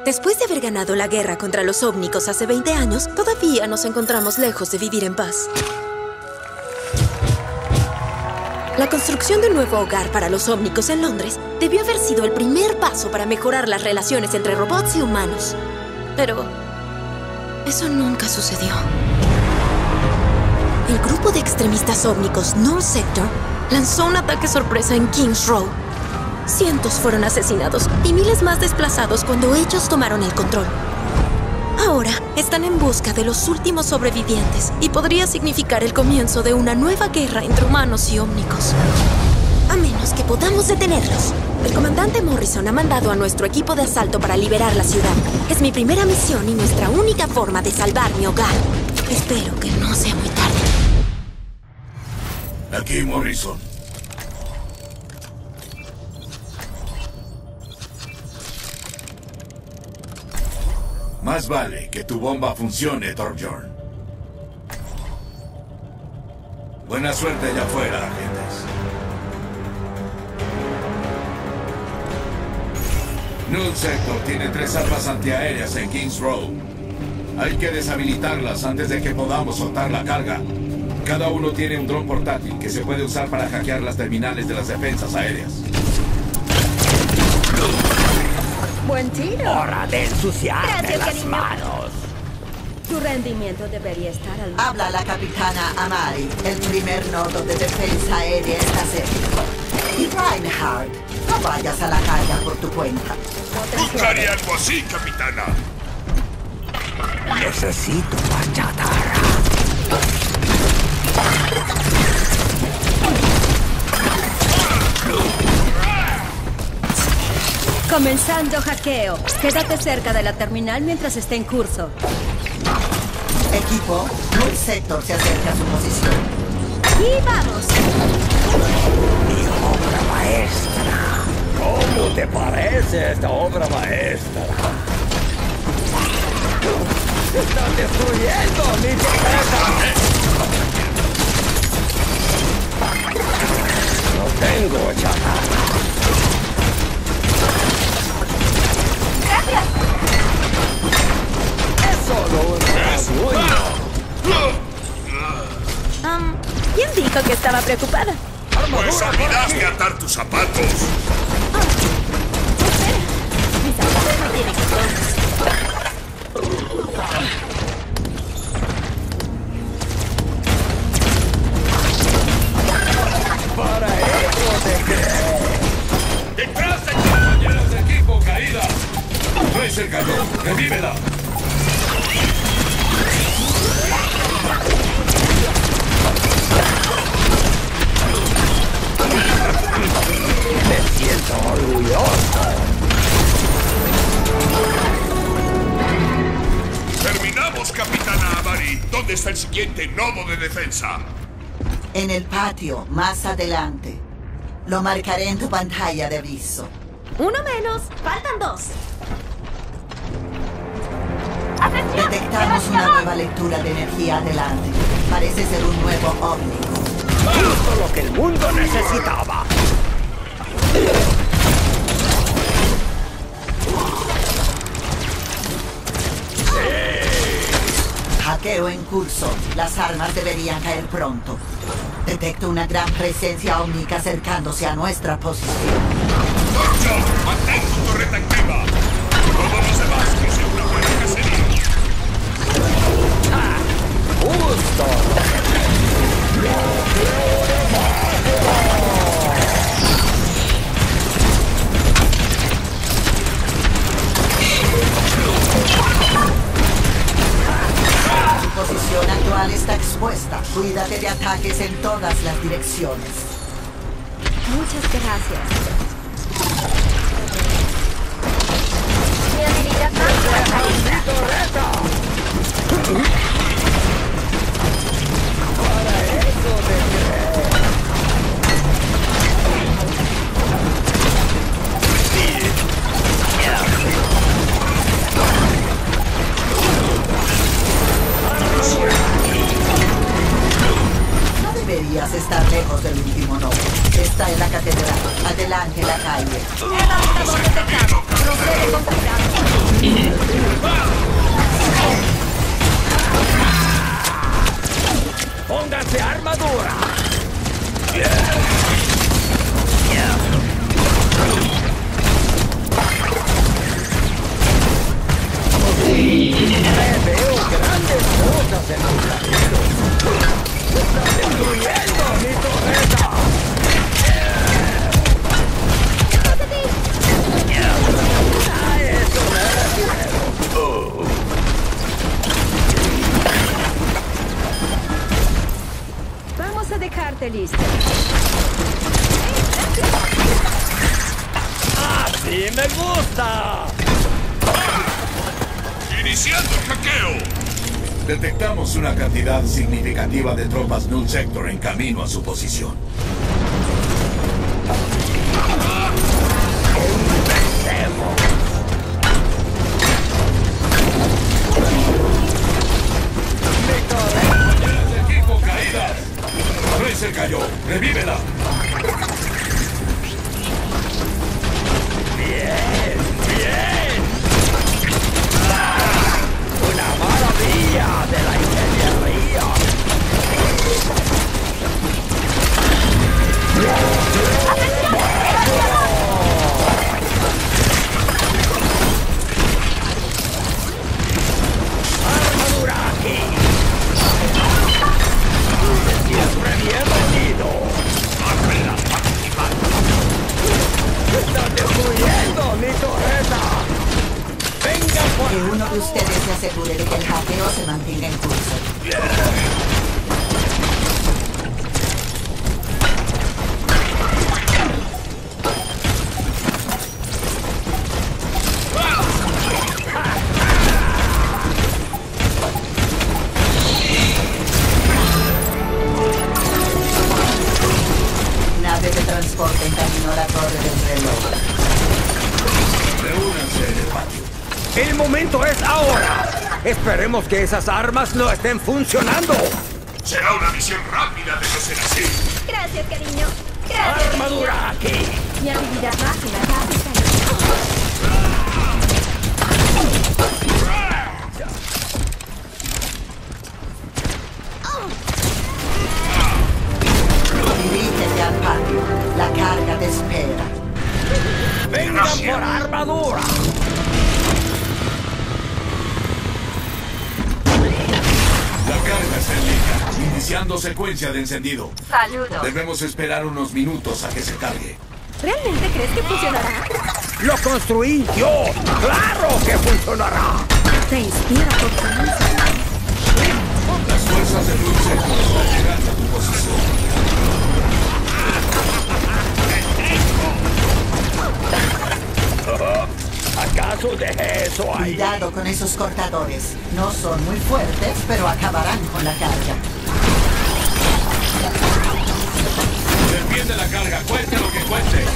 Después de haber ganado la guerra contra los ómnicos hace 20 años, todavía nos encontramos lejos de vivir en paz. La construcción de un nuevo hogar para los ómnicos en Londres debió haber sido el primer paso para mejorar las relaciones entre robots y humanos. Pero eso nunca sucedió. El grupo de extremistas ómnicos Null Sector lanzó un ataque sorpresa en King's Row. Cientos fueron asesinados y miles más desplazados cuando ellos tomaron el control. Ahora están en busca de los últimos sobrevivientes y podría significar el comienzo de una nueva guerra entre humanos y ómnicos. A menos que podamos detenerlos. El comandante Morrison ha mandado a nuestro equipo de asalto para liberar la ciudad. Es mi primera misión y nuestra única forma de salvar mi hogar. Espero que no sea muy tarde. Aquí, Morrison. Más vale que tu bomba funcione, Torbjorn. Buena suerte allá afuera, agentes. Null Sector tiene 3 armas antiaéreas en King's Row. Hay que deshabilitarlas antes de que podamos soltar la carga. Cada uno tiene un dron portátil que se puede usar para hackear las terminales de las defensas aéreas. Buen tiro. ¡Hora de ensuciarte Gracias, las cariño. manos! Tu rendimiento debería estar al... Habla la capitana Amari. El primer nodo de defensa aérea está cerca. Y Reinhardt, no vayas a la carga por tu cuenta. Buscaré algo así, capitana. Necesito más chatarra. Comenzando hackeo. Quédate cerca de la terminal mientras esté en curso. Equipo, Null Sector se acerca a su posición. ¡Y vamos! ¡Mi obra maestra! ¿Cómo te parece esta obra maestra? ¡Están destruyendo mi planeta! No tengo chatarra. ¡Es solo un rasguño! ¿Quién dijo que estaba preocupada? Pues olvidaste atar tus zapatos. Mis zapatos no tienen botones. ¡Para eso te creo! ¡Detrás de compañeros de equipo, caída! ¡Tracer cayó! ¡Revívela! ¡Me siento orgulloso! Terminamos, capitana Amari. ¿Dónde está el siguiente nodo de defensa? En el patio, más adelante. Lo marcaré en tu pantalla de aviso. Uno menos. Faltan 2. Detectamos una nueva lectura de energía adelante. Parece ser un nuevo ómnico. ¡Justo lo que el mundo necesitaba! Hackeo en curso. Las armas deberían caer pronto. Detecto una gran presencia ómnica acercándose a nuestra posición. Torbjorn, mantén tu torreta activa. Todos los demás que sea una buena cacería. ¡Justo! Su posición actual está expuesta. Cuídate de ataques en todas las direcciones. Muchas gracias. Mi habilidad más ¡Torreta! ¡Para eso te creo! No deberías estar lejos del último nodo. Está en la catedral. Adelante, la calle. Evacuador detectado. Procede con cuidado. ¡Pónganse armadura! Veo grandes cosas en el camino. ¡Están destruyendo mi torreta! ¡Eso Vamos a dejarte listo. ¡Así me gusta! ¡Iniciando el hackeo! Detectamos una cantidad significativa de tropas Null Sector en camino a su posición. ¡Equipo caída! ¡Tracer cayó! ¡Revívela! ¡Bien! ¡Bien! ¡Una maravilla de la ingeniería! ¡Armadura aquí! ¡Siempre bienvenido! ¡Ábrela, participante! ¡Están destruyendo mi torreta! ¡Vengan por Que uno de ustedes se asegure de que el hackeo se mantenga en curso. Nave de transporte en camino a la torre del reloj. Reúnanse en el patio. ¡El momento es ahora! Esperemos que esas armas no estén funcionando. Será una misión rápida de no ser así. Gracias, cariño. Gracias. ¡Armadura aquí! Mi habilidad máxima ya está lista. Dirígete al patio. La carga te espera. ¡Vengan por armadura! La carga está en línea, iniciando secuencia de encendido. Saludos. Debemos esperar unos minutos a que se cargue. ¿Realmente crees que funcionará? ¡Lo construí yo! ¡Claro que funcionará! Te inspira por tu Las fuerzas de Null Sector están llegando a tu posición. ¿Acaso dejé eso ahí? Cuidado con esos cortadores. No son muy fuertes, pero acabarán con la carga. Defiende la carga, cuente lo que cuente.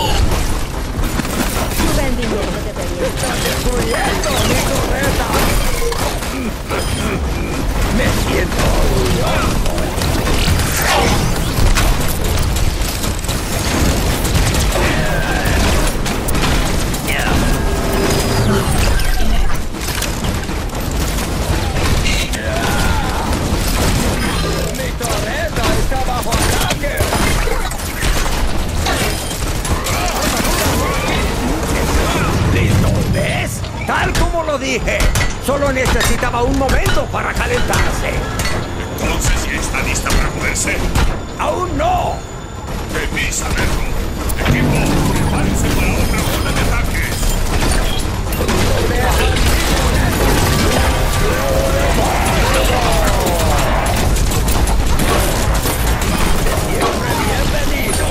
Tu rendimiento debería estar. ¡Destruyendo mi torreta! ¡Me siento orgulloso! ¡Mi torreta está bajo ataque! ¿Listo? ¿Ves? Tal como lo dije. Solo necesitaba un momento para calentarse. Entonces ya está lista para moverse. ¡Aún no! Debí saberlo. Equipo, prepárense para otra ronda de ataques. Siempre bienvenido.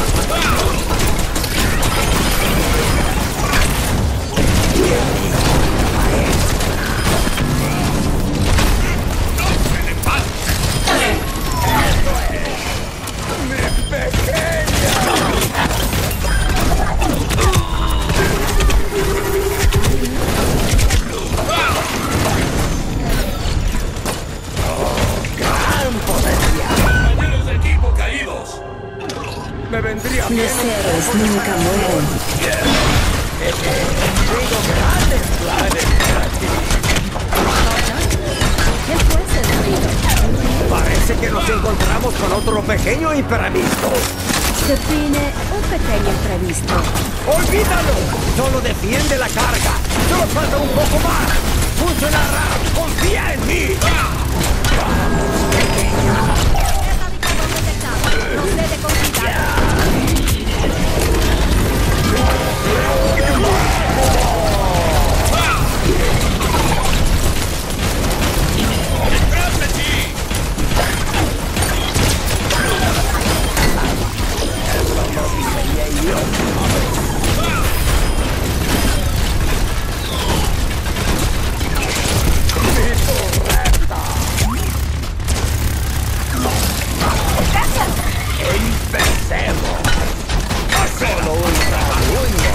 ¡No se le pase! ¡Mi pequeña! Los héroes nunca mueren. Tengo grandes planes para ti. ¿Qué fue ese ruido? Parece que nos encontramos con otro pequeño imprevisto. Define un pequeño imprevisto. ¡Olvídalo! Solo defiende la carga. Solo falta un poco más. Funcionará. Confía en mí. Procede con cuidado. ¡Detrás de ti! ¡Empecemos! ¡Solo un segundo!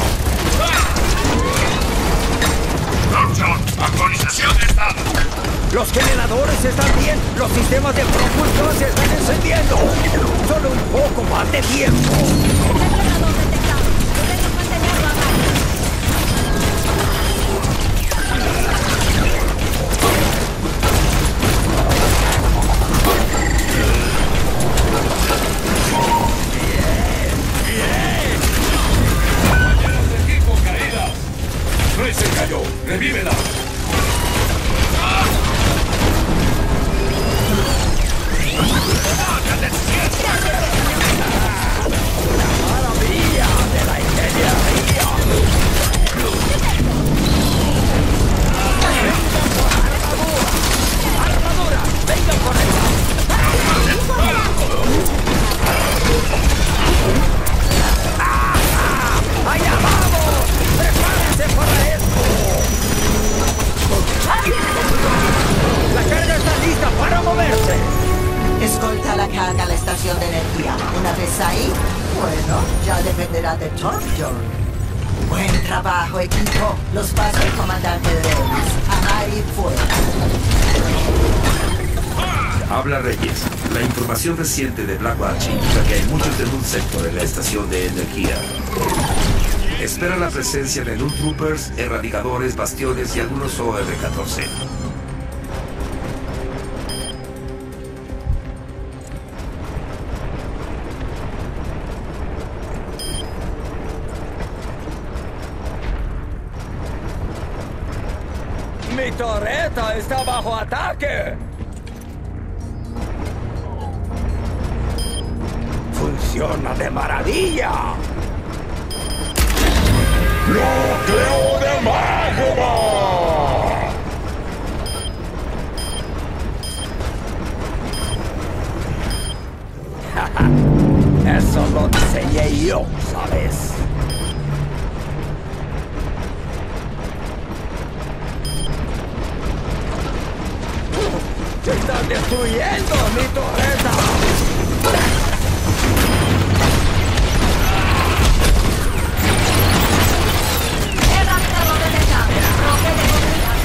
¡Option! ¡Actualización de estado! Los generadores están bien. Los sistemas de propulsión se están encendiendo. Solo un poco más de tiempo. Depredador detectado. Podemos mantenerlo a raya. ¡Compañeros de equipo caídas! Rey se cayó. ¡Revívela! ¡Maravilla de la ingeniería! ¡Armadura! ¡Vengan por ella! ¡Allá vamos! ¡Prepárense para esto! ¡La carga está lista para moverse! Escolta la carga a la estación de energía. Una vez ahí, bueno, ya dependerá de Torbjorn. Buen trabajo, equipo. Los paso al comandante Reyes. Amari fuera. Habla Reyes. La información reciente de Blackwatch indica que hay muchos de un sector en la estación de energía. Espera la presencia de Loot Troopers, erradicadores, bastiones y algunos OR-14. ¡Mi torreta está bajo ataque! ¡Funciona de maravilla! ¡Núcleo de magma! Eso lo diseñé yo, ¿sabes? ¡Se están destruyendo mi torreta! Erradicador detectado. Procede con cuidado.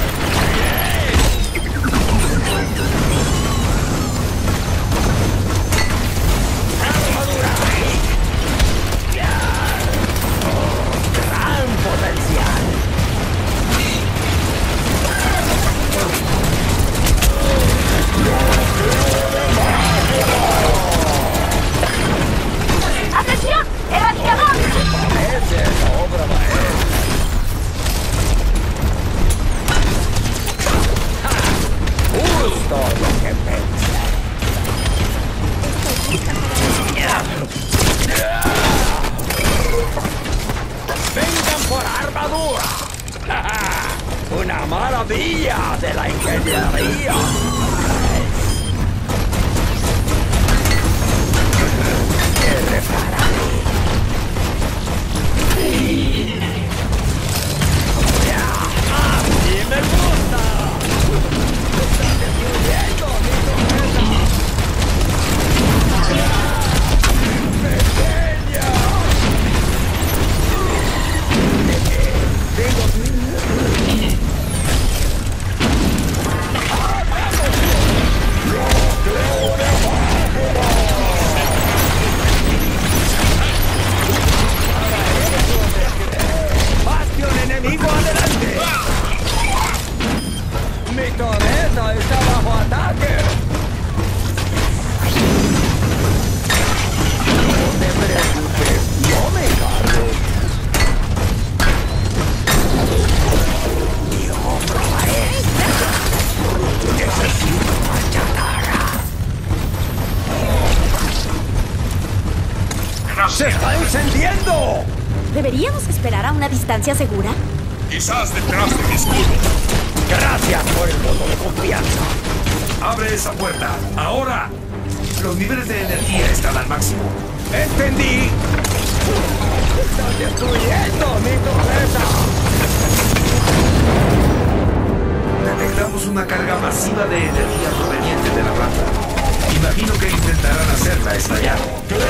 ¡Armadura! ¡Gran potencial! ¡Atención! ¡Erradicador! Esa es la obra maestra. Justo lo que pensé. ¡Vengan por armadura! ¡Una maravilla de la ingeniería! ¡Qué repararé! ¡Así me gusta! ¡Están destruyendo mi torreta! ¡Pequeña! Tengo... encendiendo! ¿Deberíamos esperar a una distancia segura? Quizás detrás de mi escudo. Gracias por el voto de confianza. ¡Abre esa puerta! ¡Ahora! Los niveles de energía están al máximo. ¡Entendí! ¡Estás destruyendo mi torreta! Detectamos una carga masiva de energía proveniente de la planta. Imagino que intentarán hacerla estallar.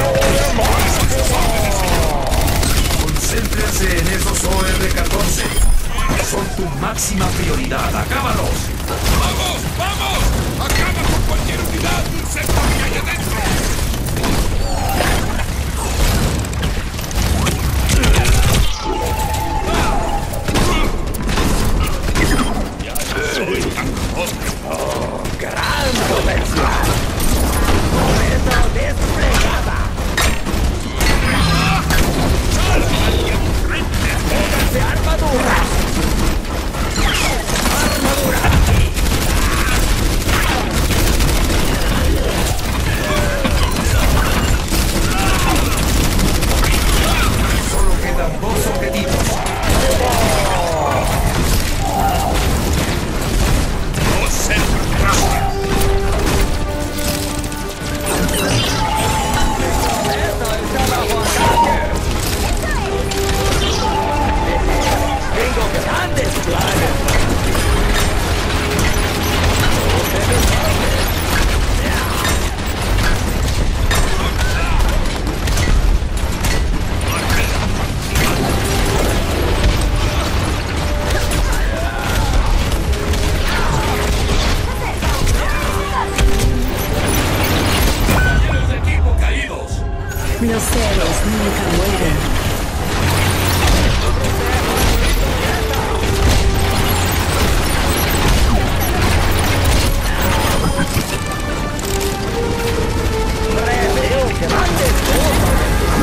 Concéntrense en esos OR-14. Son tu máxima prioridad. ¡Acábalos! ¡Vamos! ¡Vamos! ¡Acaba con cualquier unidad de un sector que haya dentro! Soy tan ¡Oh, gran comercial! ¡Torreta desplegada! ¡Pónganse armaduras! ¡Armadura aquí! Solo quedan 2 objetivos. ¡No sé! ¡Gracias! ¡Esto está bajo ataque! ¡Tengo grandes planes! ¡Los equipos caídos! Los héroes nunca mueren. ¡Preveo grandes cosas!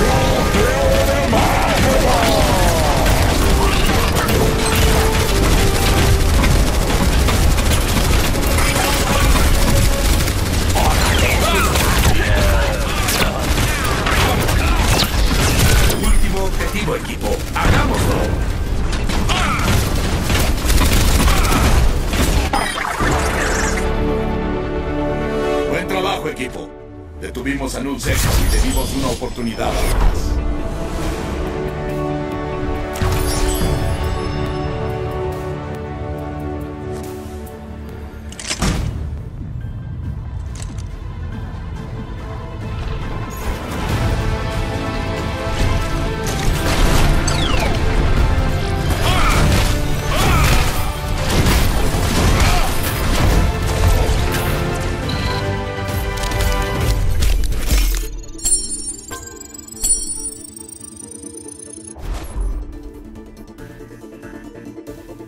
Último objetivo, equipo. ¡Hagámoslo! Buen trabajo, equipo. Detuvimos a Null Sector y le dimos una oportunidad más.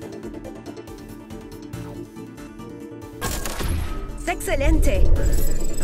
¡Excelente!